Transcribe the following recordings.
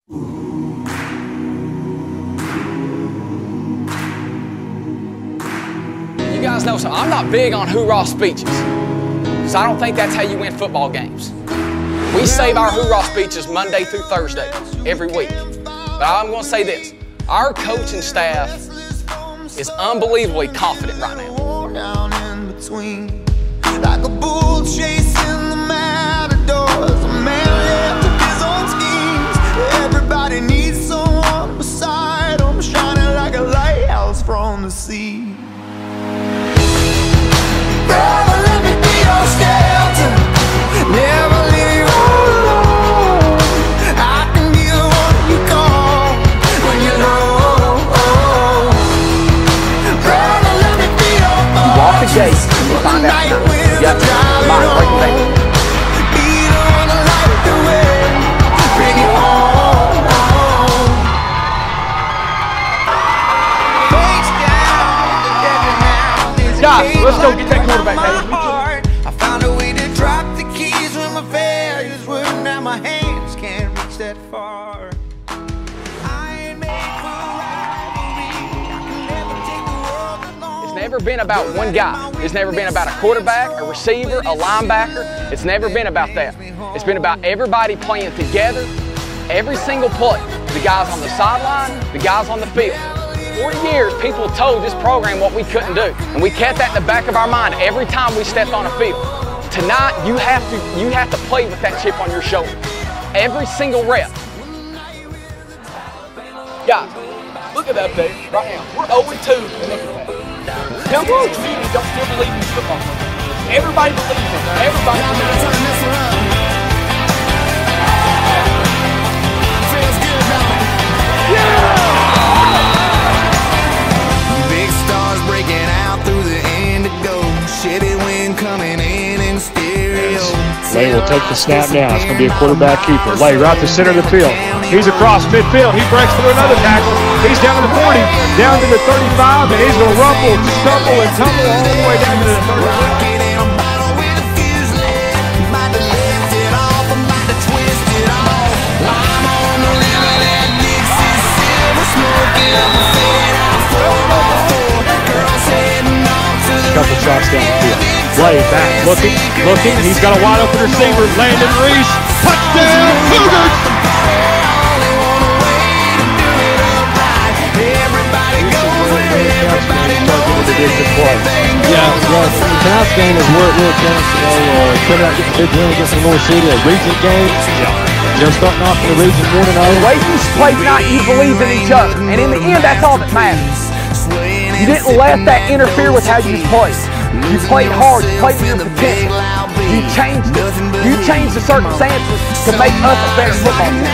You guys know something. I'm not big on hoorah speeches because I don't think that's how you win football games. We save our hoorah speeches Monday through Thursday every week. But I'm going to say this. Our coaching staff is unbelievably confident right now. Like a bull chasing the matadors, a man left to his own schemes. Everybody needs someone beside him, shining like a lighthouse from the sea. Brother, let me be your shelter, never leave you all alone. I can be the one you call when you're low. Brother, let me be your boy. Walk the gate and you find out. Yep, mine, right there. Be the one to light the way, bring it home. Face down, Guys, let's go get that quarterback, baby. I found a way to drop the keys when my failures were. Now my hands can't reach that far. I ain't made for rivalry. I can never take the world alone. It's never been about one guy. It's never been about a quarterback, a receiver, a linebacker. It's never been about that. It's been about everybody playing together, every single play. The guys on the sideline, the guys on the field. 40 years, people told this program what we couldn't do, and we kept that in the back of our mind every time we stepped on a field. Tonight, you have to play with that chip on your shoulder. Every single rep. Guys, look at that update right now. We're 0-2 and look at that. Tell me what community don't still believe in this football program. Everybody believes in it. Everybody believes in it. Big stars breaking out through the indigo. Shitty wind coming in stereo. Lay will take the snap now. It's going to be a quarterback keeper. Lay right to center of the field. He's across midfield. He breaks through another tackle. He's down to the 40, down to the 35, and he's going to rumble, stumble, and tumble all the way down to the 35. Couple shots down the field. Lay back, looking, and he's got a wide open receiver. Landon Reese, touchdown, Cougars! Yeah, tonight's game is where it really counts. Coming out getting a big win against the North City, a region game. Just starting off in the region 1-0. The way you play tonight, you believe in each other, and in the end, that's all that matters. You didn't let that interfere with how you played. You played hard, you played with your potential. You changed it. You changed the circumstances to make us a better football team.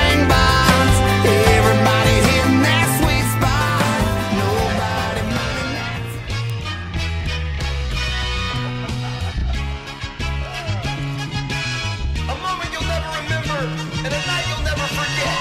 A moment you'll never remember, and a night you'll never forget.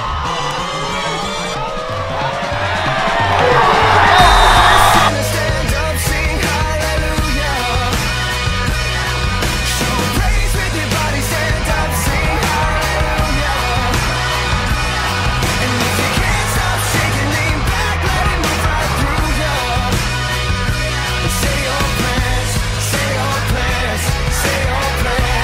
Stand up, sing hallelujah. Show praise with your body. Stand up, sing hallelujah. And if you can't stop shaking, lean back, let it move right through you. And say your prayers, say your prayers, say your prayers.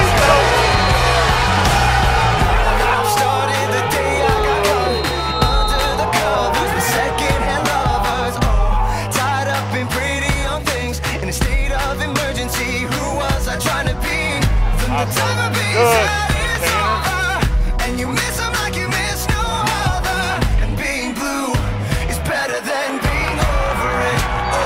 Started the day I got caught under the covers with secondhand lovers. Tied up in pretty young things in a state of emergency. Who was I trying to be? From the time of being sad, it's over, and you miss them like you miss no other. And being blue is better than being over it.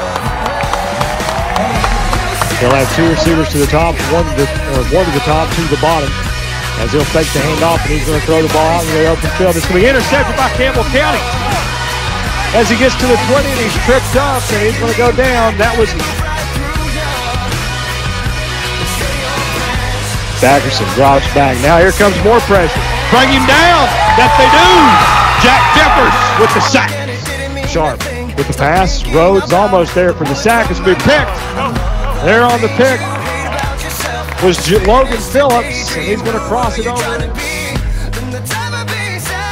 They'll have two receivers to the top, one to the top, two to the bottom. As he'll fake the handoff, and he's going to throw the ball out in the open field. It's going to be intercepted by Campbell County. As he gets to the 20, and he's tripped up, and he's going to go down. That was Dackerson drops back. Now here comes more pressure. Bring him down. That they do. Jack Jeffers with the sack. Sharp with the pass. Rhodes almost there for the sack. It's been picked. There on the pick was Logan Phillips, and he's going to cross it over.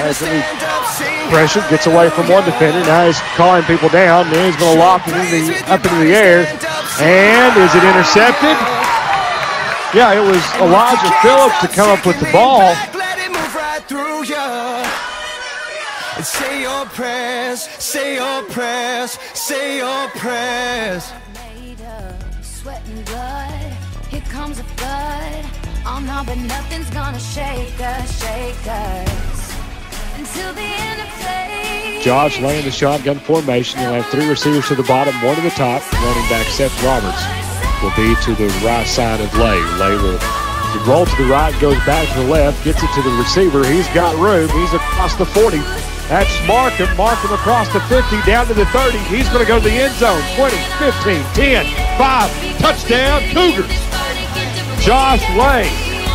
As he pressure gets away from one defender. Now he's calling people down. Then he's going to loft it up into the air. And is it intercepted? Yeah, it was Elijah Phillips to come up with the ball. Say your prayers, say your prayers, say your prayers. Made of sweat and blood, here comes a flood. Oh no, but nothing's gonna shake us until the end of play. Josh Lay in the shotgun formation. He'll have three receivers to the bottom, one to the top. Running back Seth Roberts will be to the right side of Lay. Lay will roll to the right, goes back to the left, gets it to the receiver. He's got room. He's across the 40. That's Markham. Markham across the 50, down to the 30. He's going to go to the end zone. 20, 15, 10, 5. Touchdown, Cougars. Josh Lay.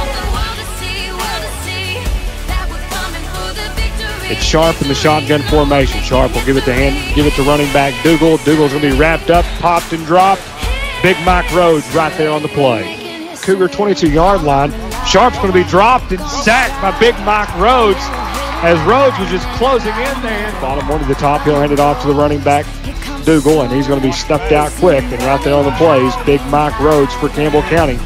It's Sharp in the shotgun formation. Sharp will give it to running back Dougal. Dougal's going to be wrapped up, popped and dropped. Big Mike Rhodes right there on the play. Cougar 22-yard line. Sharp's going to be dropped and sacked by Big Mike Rhodes as Rhodes was just closing in there. Bottom one to the top. He'll hand it off to the running back Dougal, and he's going to be stuffed out quick. And right there on the plays, Big Mike Rhodes for Campbell County.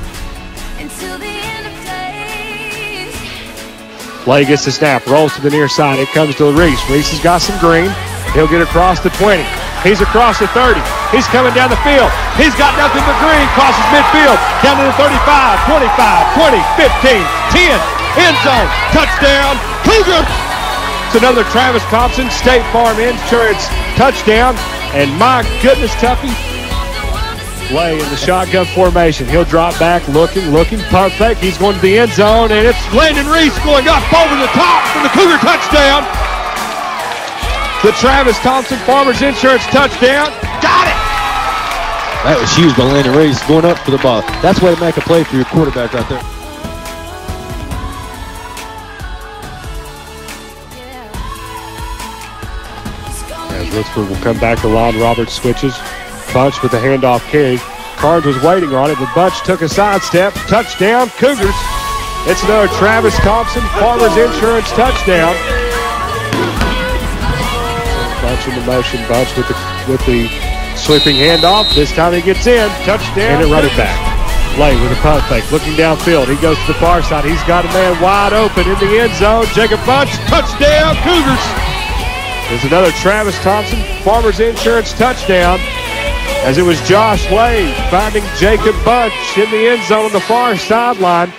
Lay gets the snap, rolls to the near side. It comes to Reese. Reese has got some green. He'll get across the 20. He's across the 30. He's coming down the field. He's got nothing but green. Crosses midfield. Down to the 35, 25, 20, 15, 10. End zone. Touchdown. Cougar. It's another Travis Thompson State Farm Insurance touchdown. And my goodness, Tuffy. Lay in the shotgun formation. He'll drop back, looking, pump fake. He's going to the end zone, and it's Landon Reese going up over the top for the Cougar touchdown. The Travis Thompson Farmers Insurance touchdown. Got it! That was huge by Landon Reese going up for the ball. That's the way to make a play for your quarterback right there. As Rooksburg will come back, the line Roberts switches. Bunch with the handoff carry. Carnes was waiting on it, but Bunch took a sidestep. Touchdown, Cougars. It's another Travis Thompson Farmers Insurance touchdown. Bunch in the motion. Bunch with the sweeping handoff. This time he gets in. Touchdown. And it running back. Lay with a pump fake. Looking downfield. He goes to the far side. He's got a man wide open in the end zone. Jacob Bunch. Touchdown, Cougars. There's another Travis Thompson Farmers Insurance touchdown. As it was Josh Lay finding Jacob Bunch in the end zone on the far sideline.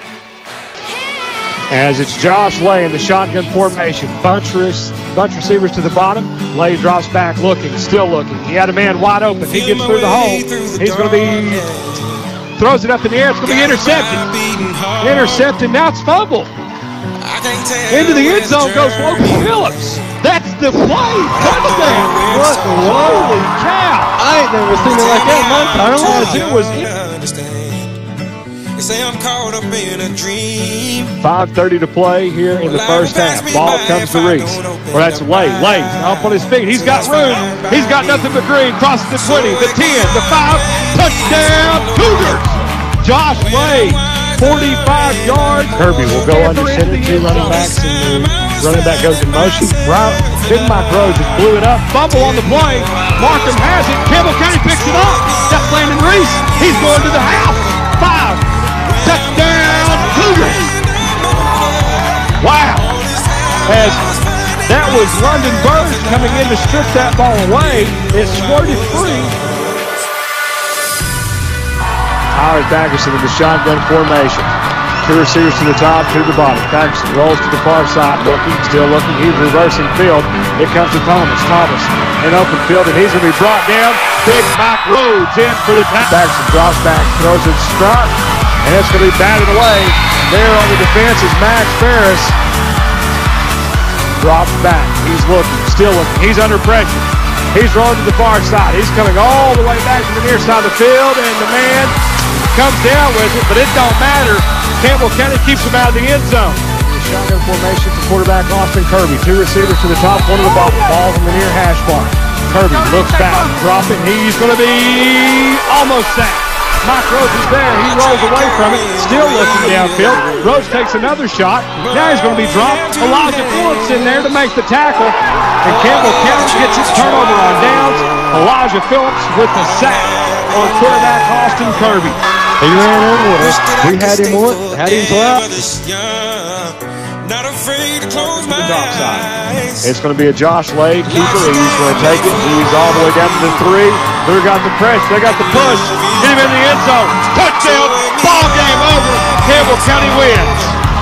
As it's Josh Lay in the shotgun formation. Bunch receivers to the bottom. Lay drops back looking, still looking. He had a man wide open. He gets through the hole. He's going to be, throws it up in the air. It's going to be intercepted. Intercepted, now it's fumbled. Into the end zone goes Logan Phillips. That's the play. Touchdown. What? Holy cow. I ain't never seen it like that in my time. It was 5:30 to play here in the first half. Ball comes to Reese. Well, that's Lay. Lay up on his feet. He's got room. He's got nothing but green. Crosses the 20, the 10, the 5. Touchdown, Cougars. Josh Lay, 45 yards. Kirby will go under center. Two running backs, and the running back goes in motion. Right. Big Mike Rhodes just blew it up. Fumble on the play. Markham has it. Campbell County picks it up. That's Landon Reese. He's going to the house. 5. Touchdown, Cougars. Wow. As that was London Burge coming in to strip that ball away. It squirted free. Howard Baggerson in the shotgun formation. Two receivers to the top, two to the bottom. Baggerson rolls to the far side, looking, still looking. He's reversing field. Here comes to Thomas. Thomas in open field, and he's going to be brought down. Big Mike Rhodes in for the touchdown. Baggerson drops back, throws it strut, and it's going to be batted away. There on the defense is Max Ferris. Drops back. He's looking, still looking. He's under pressure. He's rolling to the far side. He's coming all the way back to the near side of the field, and the man comes down with it, but it don't matter. Campbell County keeps him out of the end zone. Shotgun formation for quarterback Austin Kirby. Two receivers to the top, one to the bottom. Ball from the near hash mark. Kirby looks back, drop it. He's going to be almost sacked. Mike Rhodes is there. He rolls away from it, still looking downfield. Rhodes takes another shot. Now he's going to be dropped. Elijah Phillips in there to make the tackle. And Campbell County gets his turnover on downs. Elijah Phillips with the sack on quarterback Austin Kirby. He ran over us. We had him on. Had him out. Not afraid to close my eyes. It's going to be a Josh Lay keeper. He's going to take it. He's all the way down to the 3. They got the press. They got the push. Get him in the end zone. Touchdown. Ball game over. Campbell County wins.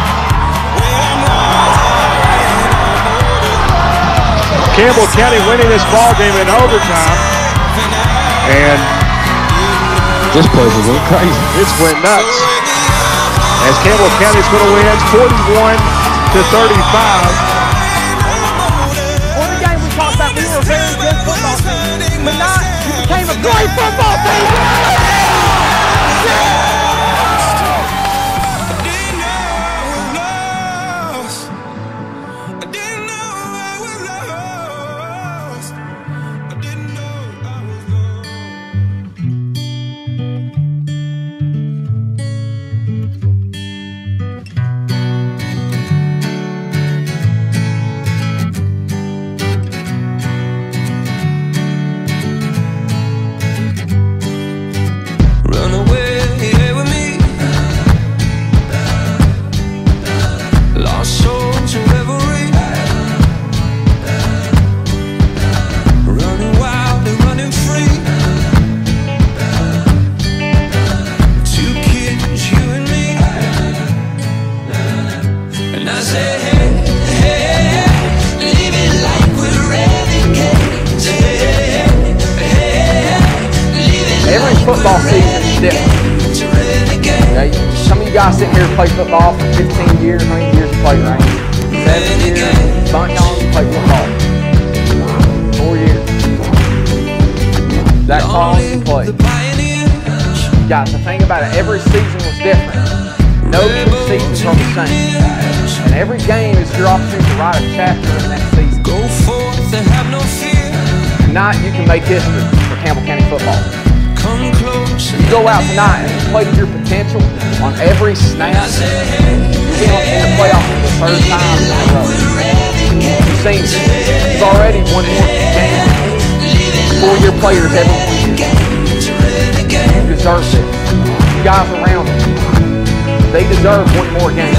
Campbell County winning this ball game in overtime. And this place is going crazy. This went nuts. As Campbell County's going to win 41-35. On the game we talked about, we were a very good football team. Tonight, you became a great football team. Football season is different. Okay? Some of you guys sitting here play football for 15 years. How many years you play, Rain? 7 years. Bunch on you play football. 4 years. That long you play. Guys, the thing about it, every season was different. No two seasons are the same. And every game is your opportunity to write a chapter in that season. Go forth and have no fear. Tonight you can make history for Campbell County football. You go out tonight and play to your potential on every snap. You'll be in the playoffs for the third time in a row. You've seen it. You've already won more games than any four-year players ever won. You deserve it. You guys around them, they deserve one more game.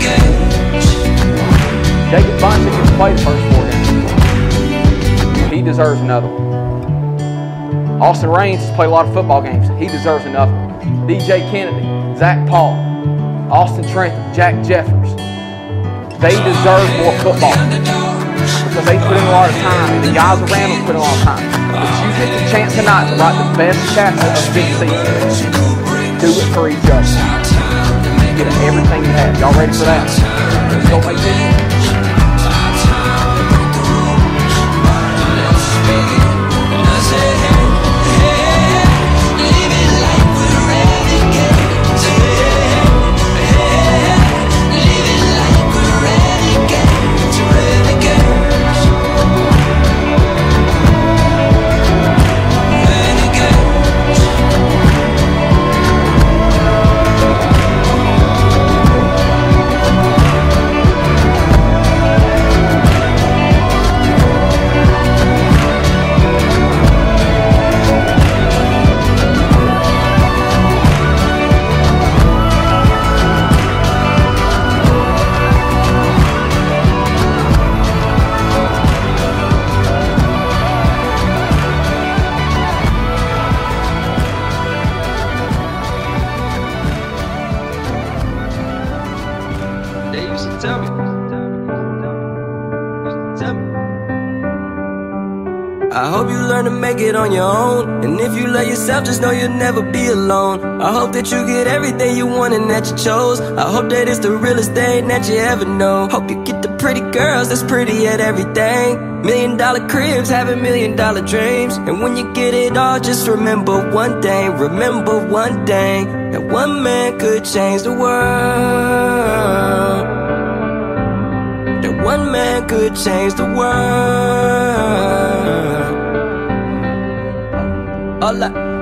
Jacob Bunchik gets to play the first 4 games. He deserves another one. Austin Raines has played a lot of football games. He deserves another one. DJ Kennedy, Zach Paul, Austin Trentham, Jack Jeffers. They deserve more football because they put in a lot of time, and the guys around them put in a lot of time. But you get the chance tonight to write the best chapter of this season. Do it for each other. Give it everything you have. Y'all ready for that? Let's go make this. I hope you learn to make it on your own. And if you love yourself, just know you'll never be alone. I hope that you get everything you want and that you chose. I hope that it's the realest thing that you ever know. Hope you get the pretty girls that's pretty at everything. $1 million cribs, having $1 million dreams. And when you get it all, just remember one thing. Remember one thing, that one man could change the world. That one man could change the world.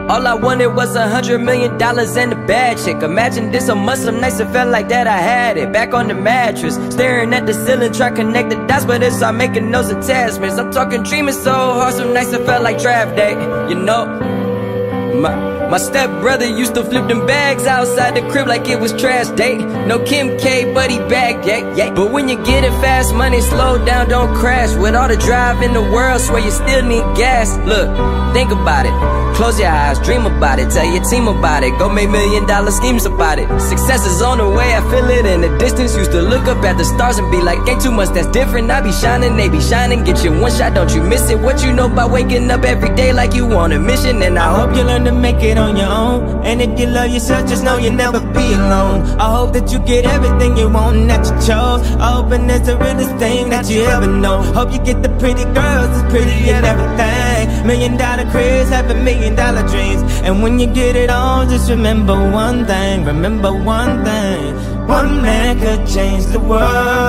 All I wanted was $100 million and a bad chick. Imagine this on Muslim nights, it felt like that I had it. Back on the mattress, staring at the ceiling, trying to connect the dots, but it's all making those attachments. I'm talking dreaming so hard, some nights it felt like draft day. You know, my stepbrother used to flip them bags outside the crib like it was trash day. No Kim K, but he back, yeah. But when you get it fast money, slow down, don't crash. With all the drive in the world, swear you still need gas. Look, think about it. Close your eyes, dream about it, tell your team about it. Go make $1 million schemes about it. Success is on the way, I feel it in the distance. Used to look up at the stars and be like, ain't too much that's different. I be shining, they be shining. Get you one shot, don't you miss it. What you know about waking up every day like you on a mission. And I hope you learn to make it on your own. And if you love yourself, just know you'll never be alone. I hope that you get everything you want and that you chose. I hope and that's the realest thing that you ever know. Hope you get the pretty girls that's pretty and everything. $1 million cribs, have $1 million dreams. And when you get it on, just remember one thing. Remember one thing. One man could change the world.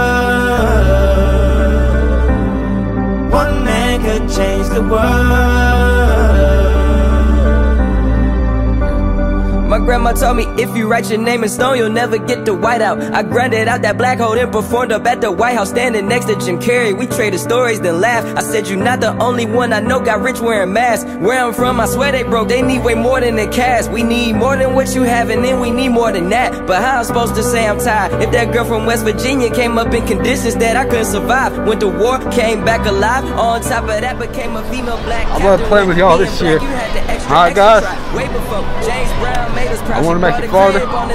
One man could change the world. My grandma told me if you write your name in stone, you'll never get the white out. I grinded out that black hole, then performed up at the White House, standing next to Jim Carrey. We traded stories, then laughed. I said, you're not the only one I know got rich wearing masks. Where I'm from, I swear they broke. They need way more than the cash. We need more than what you have, and then we need more than that. But how I'm supposed to say I'm tired if that girl from West Virginia came up in conditions that I couldn't survive? Went to war, came back alive. On top of that, became a female black. I'm gonna play with y'all this year. Alright, guys. I want to make it farther, but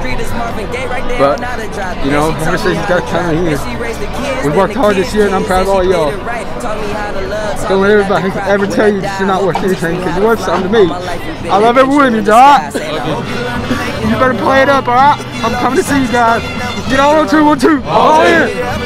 you know, every season's got to come in here. We worked hard this year, and I'm proud of all y'all. Don't let everybody ever tell you you're not worth anything, because you're worth something to me. I love every one of you, alright? You better play it up, alright? I'm coming to see you guys. Get all on 2-1-2. All in.